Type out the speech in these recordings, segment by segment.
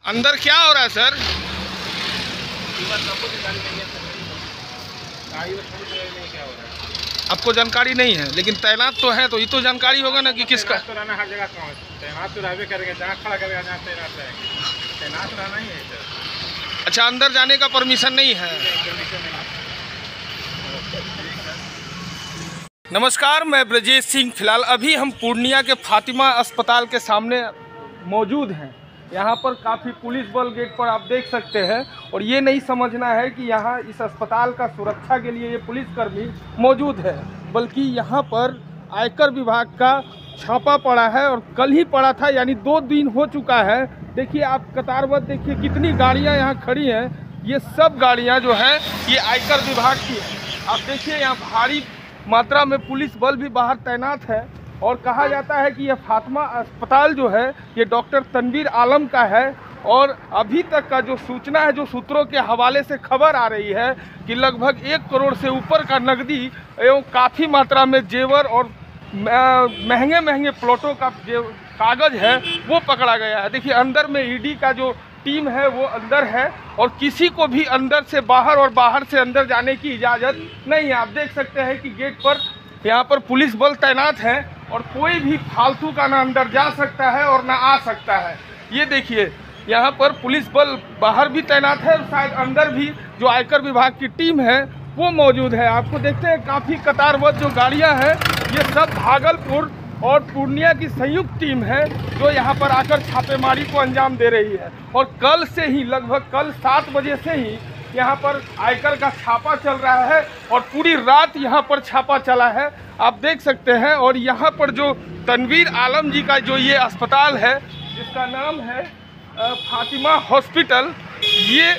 अंदर क्या हो रहा है सर? आपको जानकारी नहीं है, लेकिन तैनात तो है, तो ये तो जानकारी होगा ना कि किसका। तो रहना हर जगह कहाँ है? तैनात तो रहबे करेंगे, जहाँ खड़ा करेगा जहाँ तैनात रहेंगे, तैनात रहना ही है सर। अच्छा, अंदर जाने का परमिशन नहीं है। नमस्कार, मैं ब्रजेश सिंह। फिलहाल अभी हम पूर्णिया के फातिमा अस्पताल के सामने मौजूद हैं। यहाँ पर काफ़ी पुलिस बल गेट पर आप देख सकते हैं, और ये नहीं समझना है कि यहाँ इस अस्पताल का सुरक्षा के लिए ये पुलिसकर्मी मौजूद है, बल्कि यहाँ पर आयकर विभाग का छापा पड़ा है, और कल ही पड़ा था, यानी 2 दिन हो चुका है। देखिए आप कतारबद्ध देखिए कितनी गाड़ियाँ यहाँ खड़ी हैं। ये सब गाड़ियाँ जो हैं ये आयकर विभाग की हैं। आप देखिए यहाँ भारी मात्रा में पुलिस बल भी बाहर तैनात है, और कहा जाता है कि यह फातिमा अस्पताल जो है ये डॉक्टर तनवीर आलम का है। और अभी तक का जो सूचना है, जो सूत्रों के हवाले से खबर आ रही है कि लगभग 1 करोड़ से ऊपर का नकदी एवं काफ़ी मात्रा में जेवर और महंगे महंगे प्लॉटों का जो कागज़ है वो पकड़ा गया है। देखिए अंदर में ईडी का जो टीम है वो अंदर है, और किसी को भी अंदर से बाहर और बाहर से अंदर जाने की इजाज़त नहीं है। आप देख सकते हैं कि गेट पर यहाँ पर पुलिस बल तैनात है, और कोई भी फालतू का ना अंदर जा सकता है और ना आ सकता है। ये देखिए यहाँ पर पुलिस बल बाहर भी तैनात है, और शायद अंदर भी जो आयकर विभाग की टीम है वो मौजूद है। आपको देखते हैं काफ़ी कतारबद्ध जो गाड़ियाँ हैं ये सब भागलपुर और पूर्णिया की संयुक्त टीम है जो यहाँ पर आकर छापेमारी को अंजाम दे रही है। और कल से ही, लगभग कल 7 बजे से ही यहाँ पर आयकर का छापा चल रहा है, और पूरी रात यहाँ पर छापा चला है, आप देख सकते हैं। और यहाँ पर जो तनवीर आलम जी का जो ये अस्पताल है, जिसका नाम है फातिमा हॉस्पिटल, ये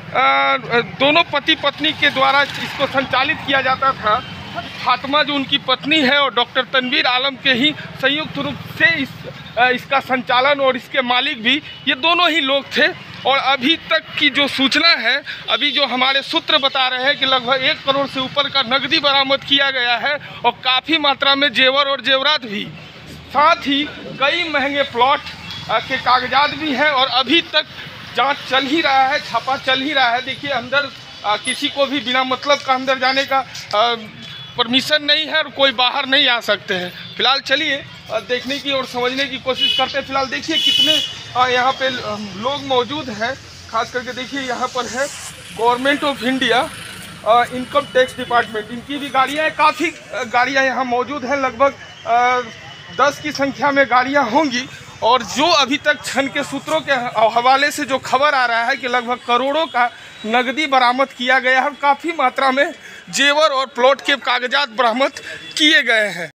दोनों पति पत्नी के द्वारा इसको संचालित किया जाता था। फातिमा जो उनकी पत्नी है और डॉक्टर तनवीर आलम के ही संयुक्त रूप से इसका संचालन और इसके मालिक भी ये दोनों ही लोग थे। और अभी तक की जो सूचना है, अभी जो हमारे सूत्र बता रहे हैं कि लगभग 1 करोड़ से ऊपर का नकदी बरामद किया गया है, और काफ़ी मात्रा में जेवर और जेवरात भी, साथ ही कई महंगे प्लॉट के कागजात भी हैं। और अभी तक जांच चल ही रहा है, छापा चल ही रहा है। देखिए अंदर किसी को भी बिना मतलब का अंदर जाने का परमिशन नहीं है, और कोई बाहर नहीं आ सकते हैं। फिलहाल चलिए देखने की और समझने की कोशिश करते हैं। फिलहाल देखिए कितने यहाँ पे लोग मौजूद हैं। खास करके देखिए यहाँ पर है government of India income tax department, इनकी भी गाड़ियाँ हैं। काफ़ी गाड़ियाँ यहाँ मौजूद हैं, लगभग 10 की संख्या में गाड़ियाँ होंगी। और जो अभी तक क्षण के सूत्रों के हवाले से जो खबर आ रहा है कि लगभग करोड़ों का नकदी बरामद किया गया है, काफ़ी मात्रा में जेवर और प्लॉट के कागजात बरामद किए गए हैं।